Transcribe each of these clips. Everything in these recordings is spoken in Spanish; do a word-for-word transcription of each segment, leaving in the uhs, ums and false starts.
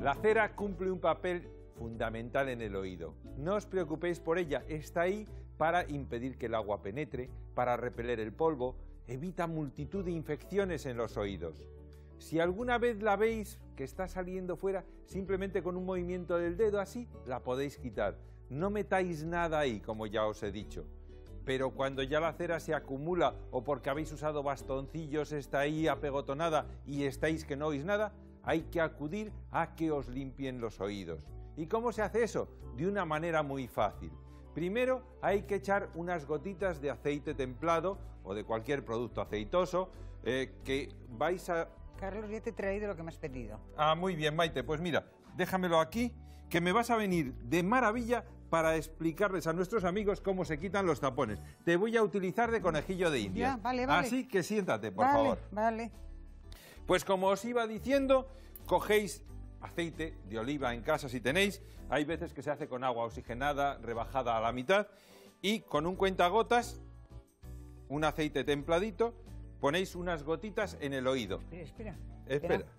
La cera cumple un papel fundamental en el oído. No os preocupéis por ella, está ahí para impedir que el agua penetre, para repeler el polvo, evita multitud de infecciones en los oídos. Si alguna vez la veis que está saliendo fuera, simplemente con un movimiento del dedo así, la podéis quitar. No metáis nada ahí, como ya os he dicho. Pero cuando ya la cera se acumula o porque habéis usado bastoncillos, está ahí apegotonada y estáis que no oís nada, hay que acudir a que os limpien los oídos. ¿Y cómo se hace eso? De una manera muy fácil. Primero hay que echar unas gotitas de aceite templado o de cualquier producto aceitoso eh, que vais a... Carlos, ya te he traído lo que me has pedido. Ah, muy bien, Maite. Pues mira, déjamelo aquí, que me vas a venir de maravilla para explicarles a nuestros amigos cómo se quitan los tapones. Te voy a utilizar de conejillo de India. Ya, vale, vale. Así que siéntate, por vale, favor. Vale. Pues como os iba diciendo, cogéis aceite de oliva en casa si tenéis. Hay veces que se hace con agua oxigenada, rebajada a la mitad, y con un cuentagotas, un aceite templadito, ponéis unas gotitas en el oído. Espera, espera. Espera. espera.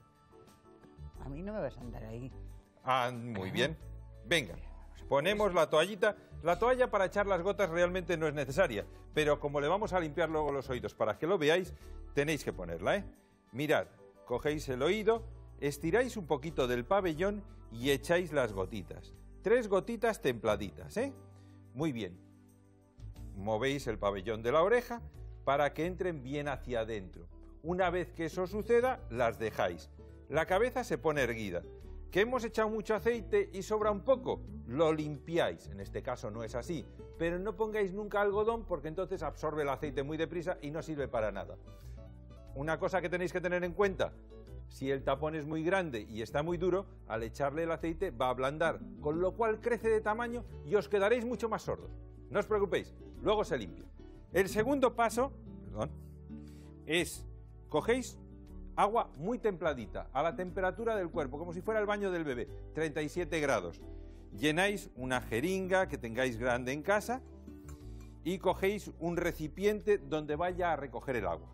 A mí no me vas a andar ahí. Ah, muy bien. Venga, ponemos la toallita. La toalla para echar las gotas realmente no es necesaria, pero como le vamos a limpiar luego los oídos para que lo veáis, tenéis que ponerla, ¿eh? Mirad, cogéis el oído, estiráis un poquito del pabellón y echáis las gotitas. Tres gotitas templaditas, ¿eh? Muy bien. Movéis el pabellón de la oreja para que entren bien hacia adentro. Una vez que eso suceda, las dejáis. La cabeza se pone erguida. ¿Que hemos echado mucho aceite y sobra un poco? Lo limpiáis. En este caso no es así. Pero no pongáis nunca algodón porque entonces absorbe el aceite muy deprisa y no sirve para nada. Una cosa que tenéis que tener en cuenta: si el tapón es muy grande y está muy duro, al echarle el aceite va a ablandar, con lo cual crece de tamaño y os quedaréis mucho más sordos. No os preocupéis, luego se limpia. El segundo paso, perdón, es cogéis agua muy templadita, a la temperatura del cuerpo, como si fuera el baño del bebé, treinta y siete grados. Llenáis una jeringa que tengáis grande en casa y cogéis un recipiente donde vaya a recoger el agua.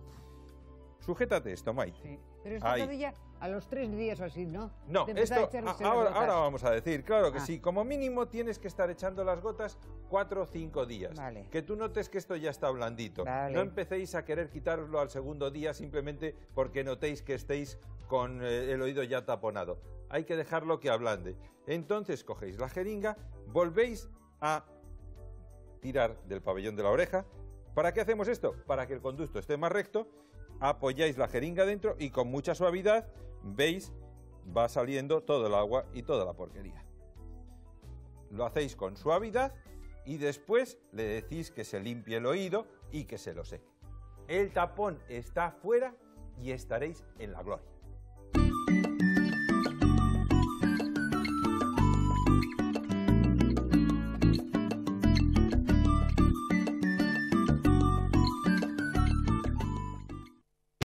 Sujétate esto, Maite. Sí. Pero esto todavía a los tres días o así, ¿no? No, esto a, ahora, ahora vamos a decir, claro que ah. sí. Como mínimo tienes que estar echando las gotas cuatro o cinco días. Vale. Que tú notes que esto ya está blandito. Vale. No empecéis a querer quitároslo al segundo día simplemente porque notéis que estéis con eh, el oído ya taponado. Hay que dejarlo que ablande. Entonces cogéis la jeringa, volvéis a tirar del pabellón de la oreja. ¿Para qué hacemos esto? Para que el conducto esté más recto. Apoyáis la jeringa dentro y con mucha suavidad, veis, va saliendo todo el agua y toda la porquería. Lo hacéis con suavidad y después le decís que se limpie el oído y que se lo seque. El tapón está fuera y estaréis en la gloria.